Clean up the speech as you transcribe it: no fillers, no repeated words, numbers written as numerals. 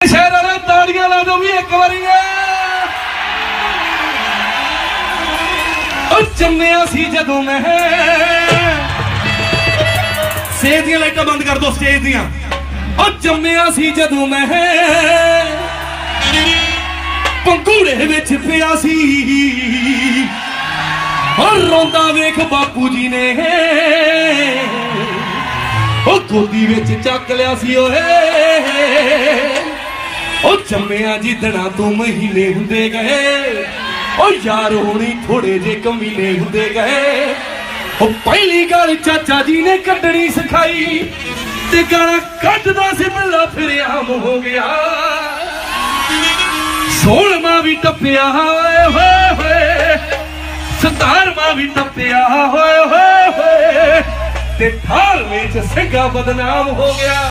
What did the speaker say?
शहर वाले ताड़ियां ला दो भी एक बारी जम्मिया सी जदों मैं स्टेज दी लाइटां बंद कर दो स्टेज दियां जम्मिया सी जदों मैं पंघूड़े विच पिया सी और रोंदा वेख बापू जी ने गोदी विच चक लिया सी जम्मिया जिदना तू महीने हुंदे गए यार होनी थोड़े जे कमीने हुंदे गए पहली गल चाचा जी ने कड्डनी सिखाई ते गाना कड्डदा सी बिल्ला फिर आम हो गया 16वां भी टप्पिया होए होए 17वां भी टप्पिया होए होए ते 18वें च सिंघा बदनाम हो गया।